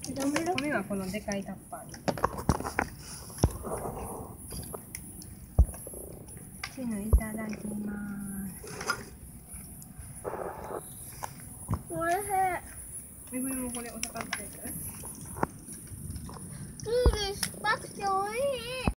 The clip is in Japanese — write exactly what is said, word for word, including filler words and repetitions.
米はこのでかいタッパーに。チヌいただきます。 おいしい。 めぐみもこれお魚ついてる？ きゅうり酸っぱくておいしい。